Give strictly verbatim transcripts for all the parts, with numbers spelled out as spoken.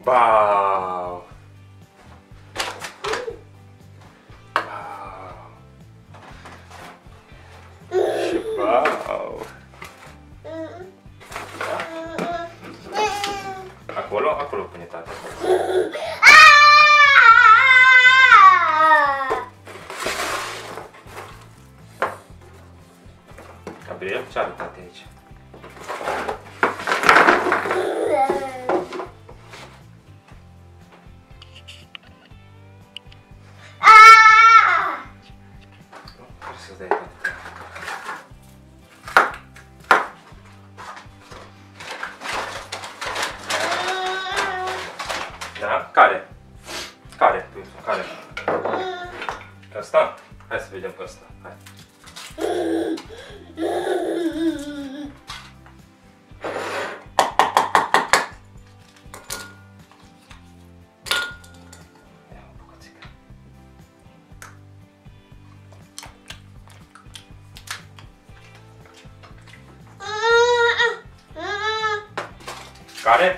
Wow! Wow! Acolo, acolo pune tata. Gabriel, ce are tata aici? Trebuie să-ți dai tata. Da? Care? Care? Care? Ăsta? Hai să vedem pe ăsta. Hai. Ia o bucățică. Care?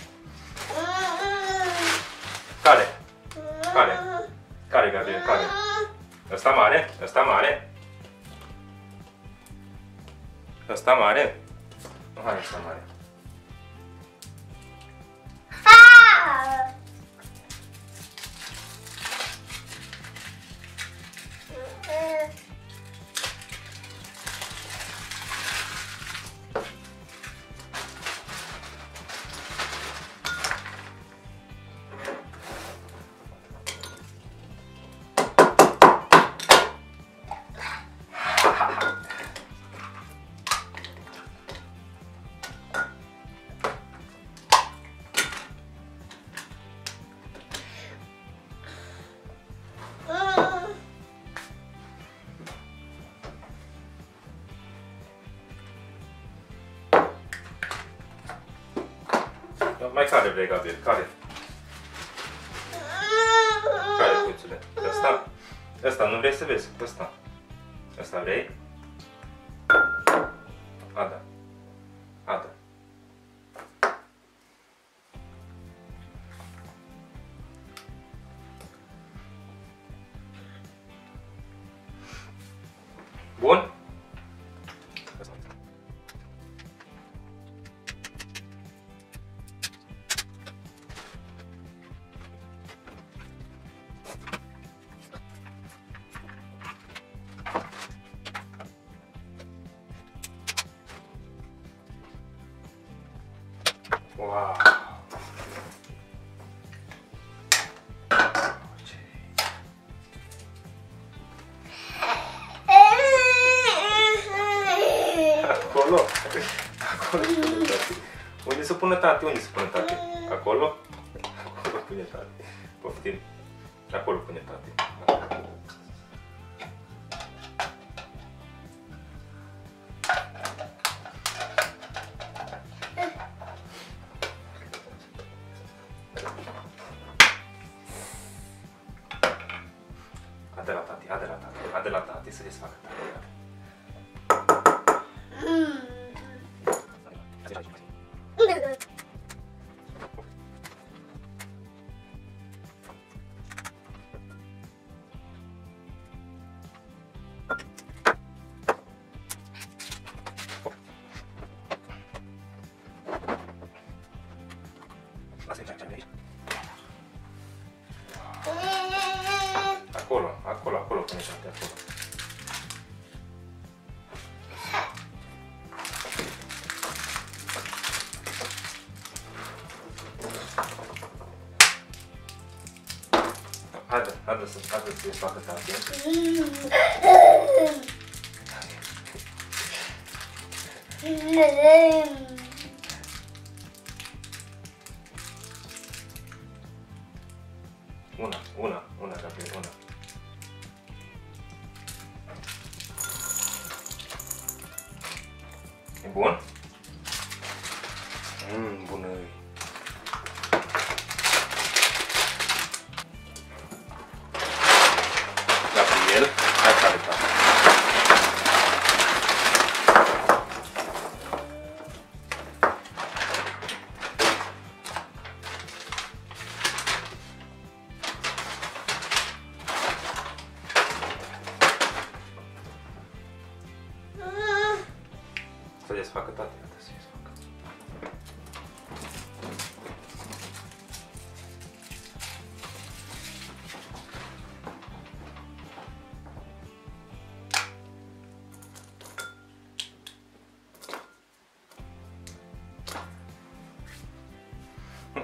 Care? Care? Care, Gabriel? Care? Ăsta mare? Ăsta mare? Ăsta mare? Nu, hai ăsta mare. Mai care vrei, Gabriel? Care? Care, puițule? Ăsta? Ăsta, nu vrei să vezi? Ăsta. Ăsta vrei? Ada. Ada. Bun? Wow! Acolo? Acolo pune tati. Unde se pune tati? Unde se pune tati? Acolo? Acolo pune tati. Poftim. Acolo pune tati. Ade la tati, ade la tati, ade la tati să desfacă tati. Acolo, acolo, acolo, pune tati, acolo. Haide, haide să, haide să facă tati. Una, una, una, Gabriel, una. E bun? Mmm, bună. Gabriel, hai care tati.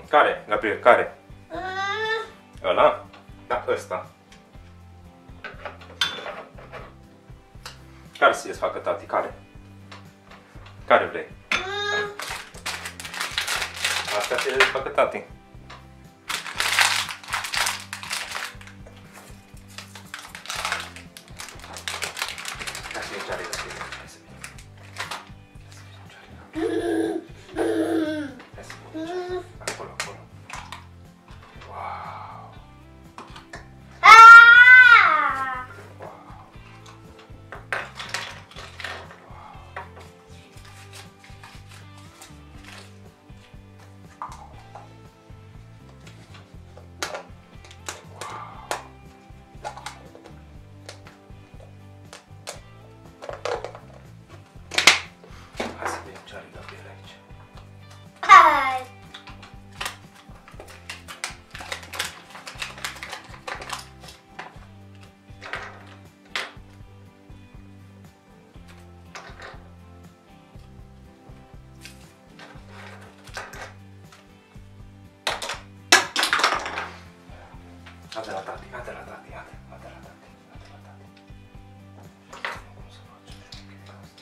Care, Gabriel, care? Ăla? Da, ăsta. Care să-ți facă tati? Care? Care vrei? Asta să-ți facă tati. Hai să vedem ce are Gabriel. Hai să vedem. Hai să vedem ce are. Acolo, acolo. Wow! Hai să vedem ce are Gabriel aici. Ade la tati, ade la tati, ade, ade la tati, ade la tati. Cum să facem chestia asta?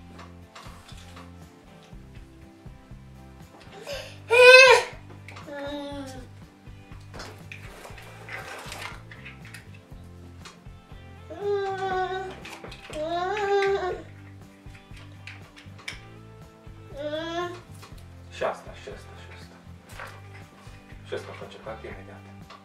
Și asta, și asta, și asta. Și asta face tati imediat.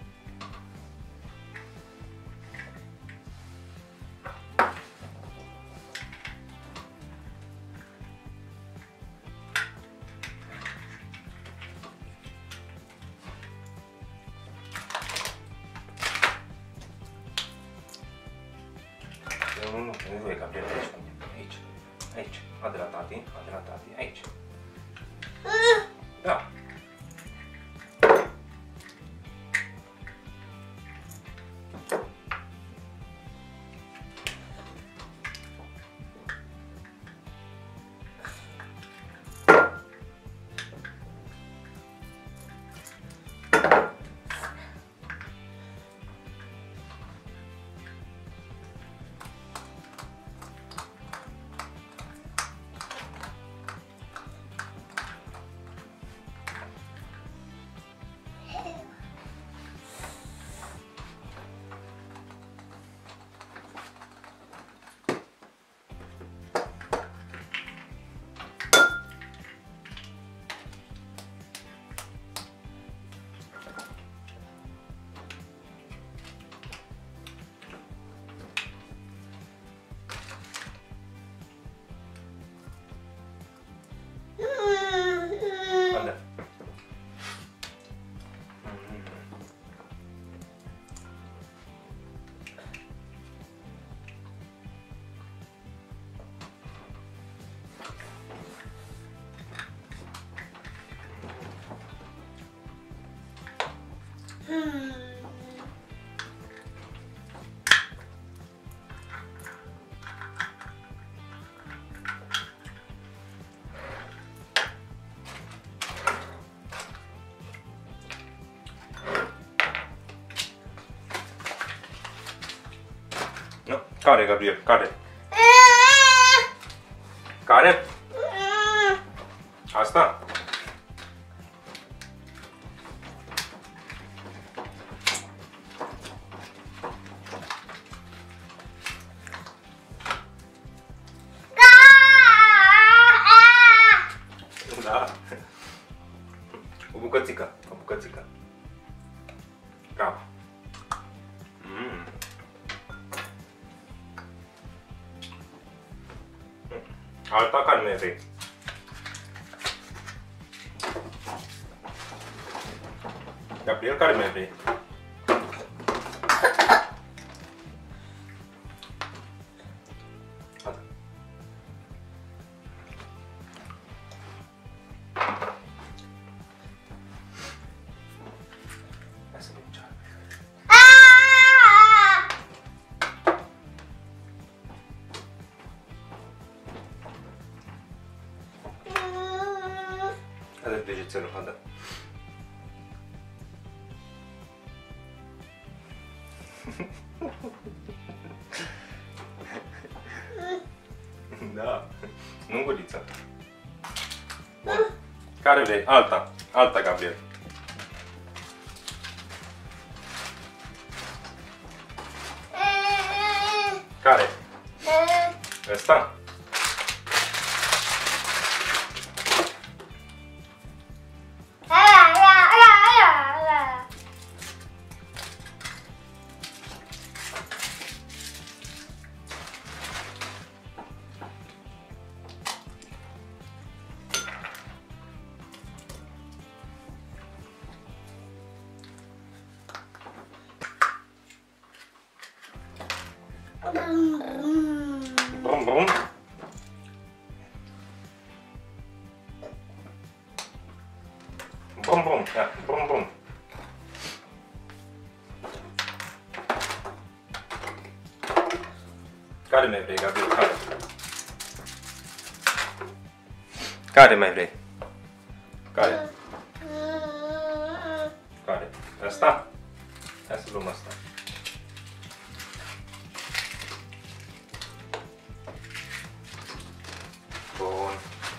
Nu, nu, nu, nu voi, Gabriel, aici, aici, aici, ade la tati, ade la tati, aici. Da. Ade. Nu? Care, Gabriel? Care? Care? Asta? Da. O bucățică, o bucățică. Bravo. Mm. Alta care mai vrei? Gabriel, care mai vrei? Atât. Hai să vedem ce are. Hai de degețelul, hai de. Care vrei? Alta. Alta, Gabriel. Care? Ăsta? Brum, brum. Brum, brum. Ia, brum, brum. Care mai vrei, Gabriel? Care? Care mai vrei? Care? Care? Asta? Hai să luăm asta. Bun.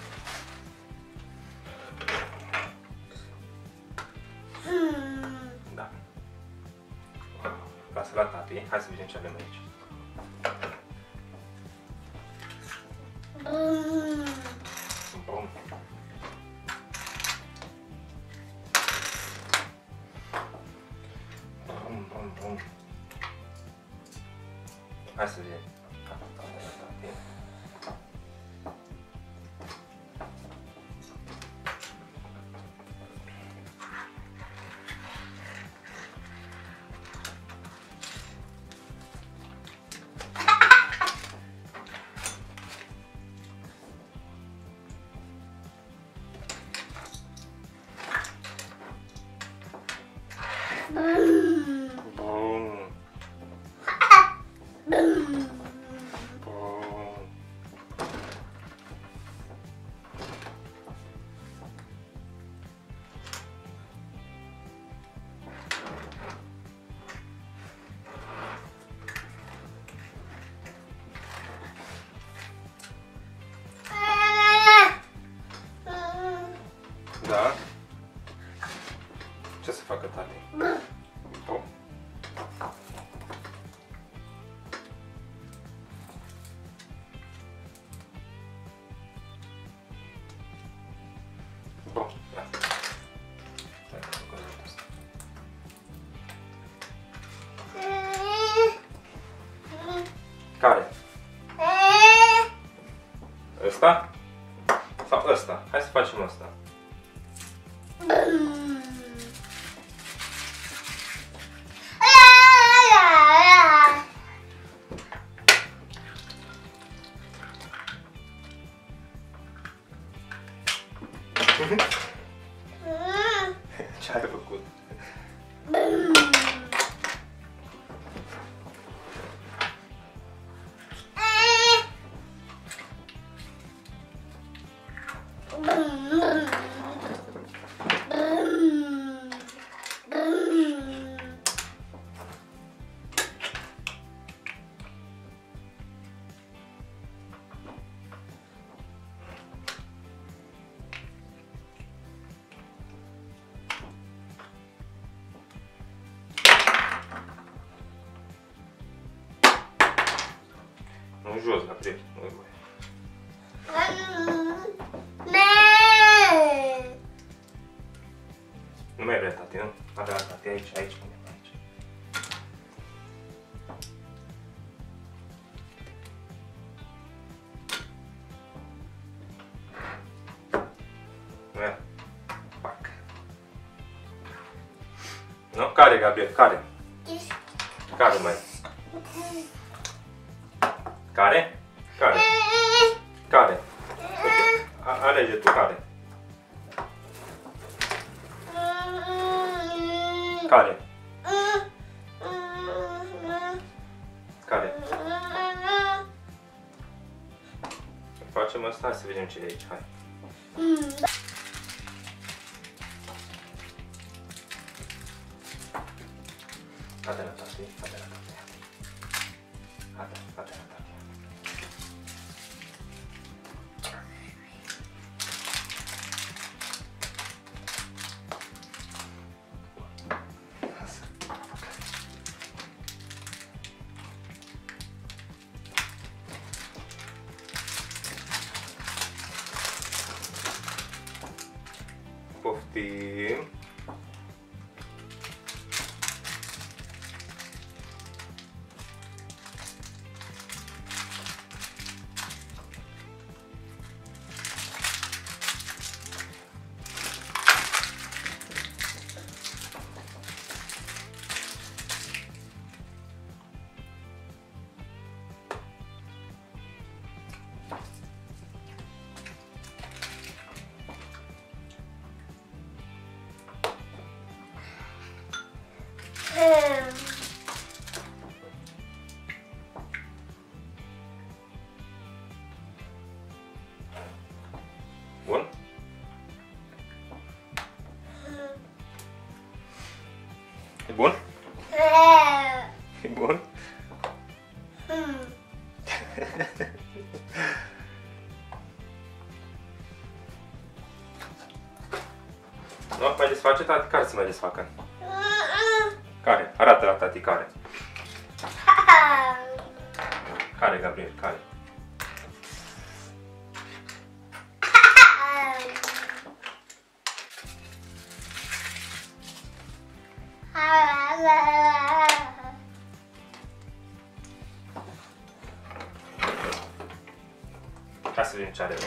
Da. Lasă la tati. Hai să vedem ce avem aici. Bun. Bun, bun, bun. Hai să vedem. Bun. Bun. Da? Ce să facă tati? Bun. Bun. Da. Care? Ăsta? Sau ăsta? Hai să facem ăsta. Ce ai făcut? Nu jos, Gabriel. Nu-i voie. Nu mai vrea tati, nu? Avea tati aici, aici, pune aici. Nu ia. Pac. Nu? Care, Gabriel? Care? Care mai? Care? Care? Care? Uite, alege tu care. Care? Care? Facem asta, hai să vedem ce e aici, hai. Hai-te la tati, hai-te la tati. Hai-te, hai-te la tati. Poftim. Bun? E bun? E bun? Nu? Mai desface, tati? Care se mai desfacă? Care? Arată la tati care. Care, Gabriel? Care? Hai să vedem ce are.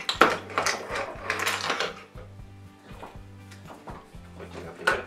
Uite, Gabriel.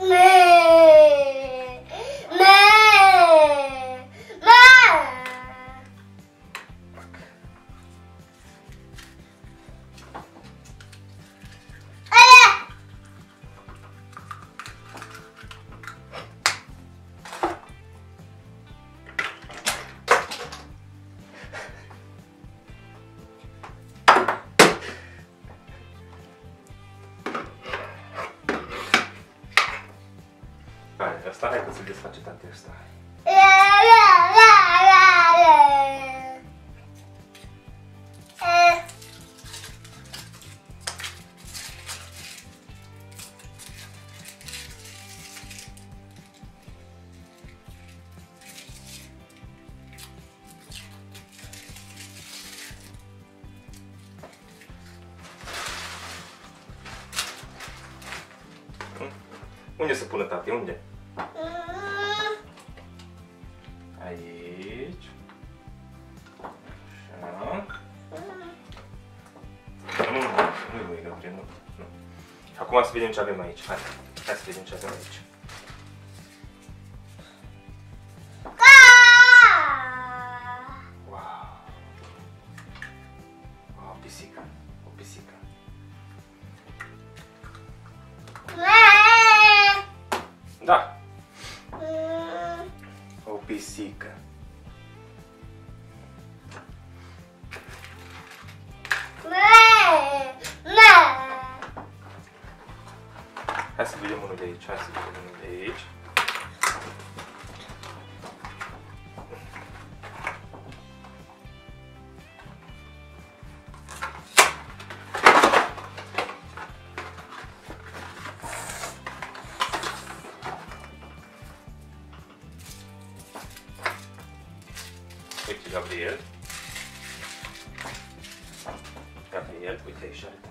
Hai, ăsta, hai că ți-l desface tati ăsta. Unde se pune tati? Unde? Aici. Așa. Nu, nu, nu, nu, Gabriel, nu. Nu. Acum să vedem ce avem aici. Hai, hai să vedem ce avem aici. Wow. O pisică, o pisică. Da. O pisică. Hai să vedem unul de aici, hai să vedem unul de aici. Uite, Gabriel. Gabriel, uite aici are tati.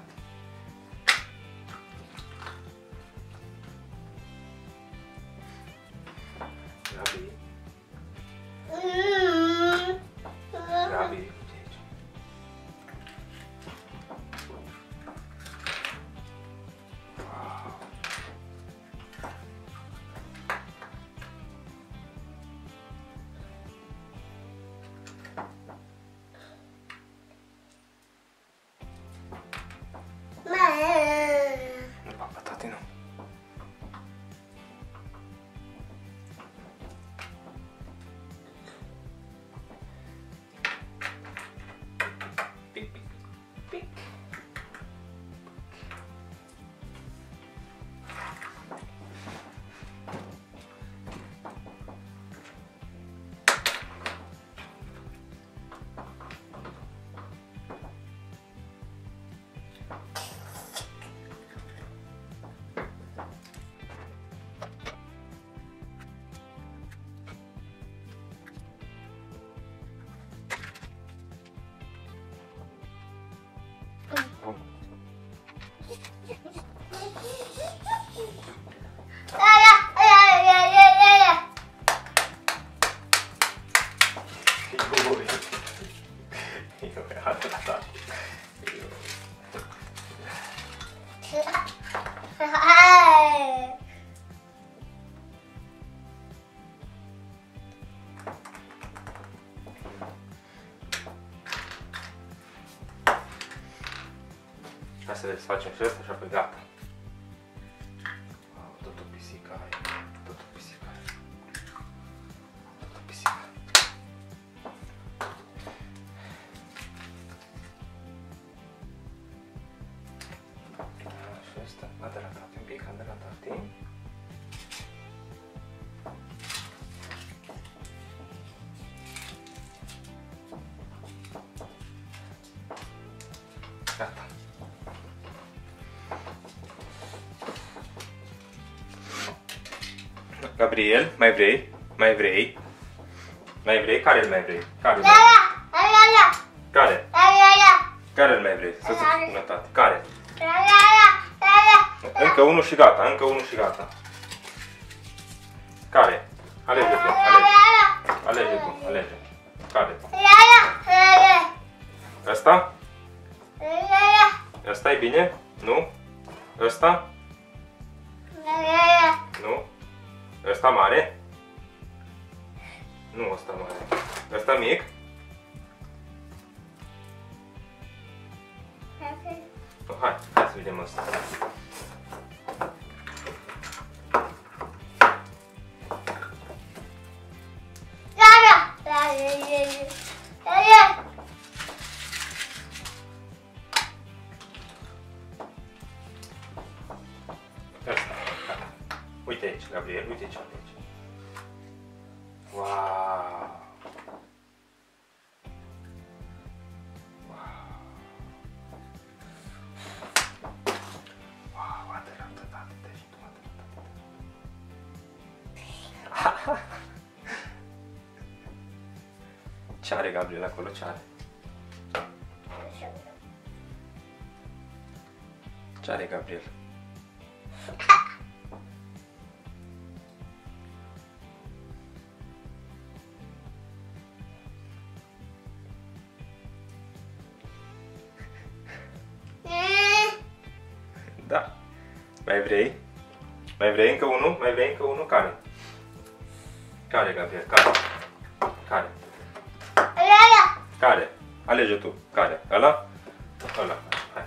Hai să desfacem și ăsta și apoi gata. Wow, tot o pisică ai, tot o pisică ai. Tot o pisică. Și ăsta, a de la tati un pic, a de la tati. Gata. Gabriel, mai vrei? Mai vrei? Mai vrei? Care-l mai vrei? Care-l mai vrei? Care? Care-l mai vrei? Să zic bună tati. Care? Încă unul și gata, încă unul și gata. Care? Alege tu, alege. Alege tu, alege. Care? Ăsta? Ăsta e bine? Nu? Ăsta? Nu? Ăsta mare? Nu ăsta mare. Ăsta mic? Hai, hai să vedem ăsta. Ăsta, gata. Uite aici, Gabriel, uite ce am aici. Wow! Wow! Wow, aderat, aderat, deci tu aderat. Ce are Gabriel acolo? Ce are? Ce are Gabriel? Da. Mai vrei? Mai vrei încă unul? Mai vrei încă unul? Care? Care, Gabriel? Care? Care? Care? Alege tu. Care? Ăla? Ăla. Hai.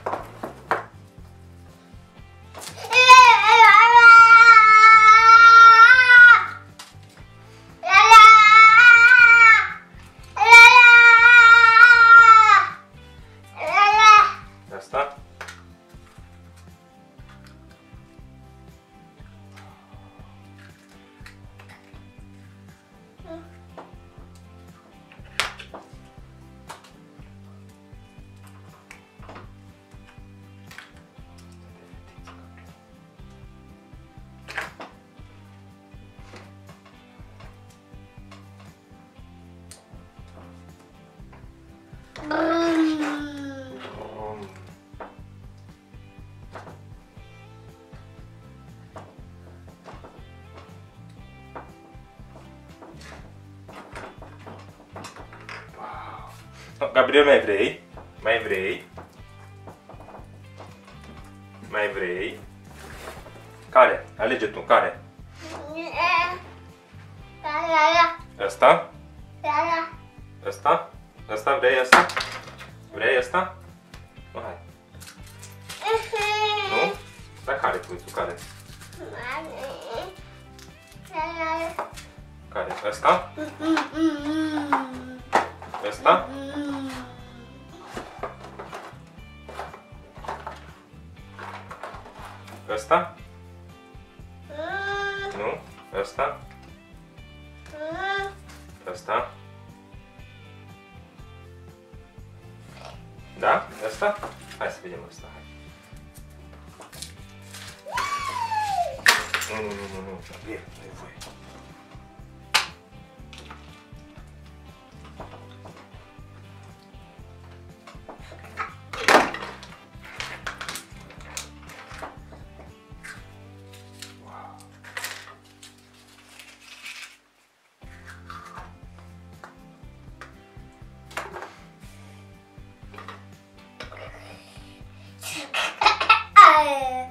Asta? Gabriel, mai vrei? Mai vrei? Mai vrei? Care? Alege tu, care? Ăsta? Ăsta? Ăsta vrei ăsta? Vrei ăsta? Nu, hai. Nu? Dar care pui tu, care? Care? Ăsta? Ăsta? Ăsta? Nu? Ăsta? Ăsta? Da? Ăsta? Hai să vedem ăsta. Nu, nu, nu, nu, nu. Gabriel, nu e voie. Ay.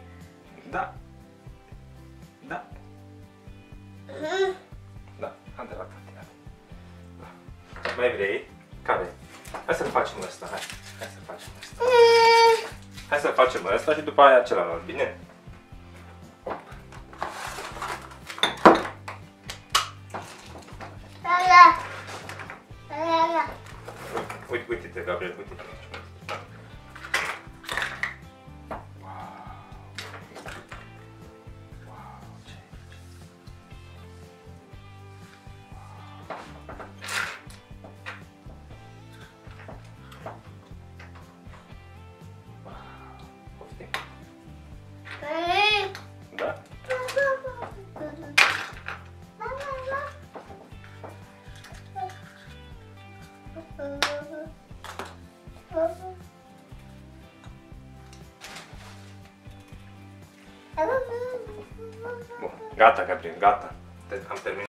facem ăsta și după aia celălalt, bine? Uite, uite-te, Gabriel, uite-te. Da? Bun, gata, Gabriel, gata. Am terminat.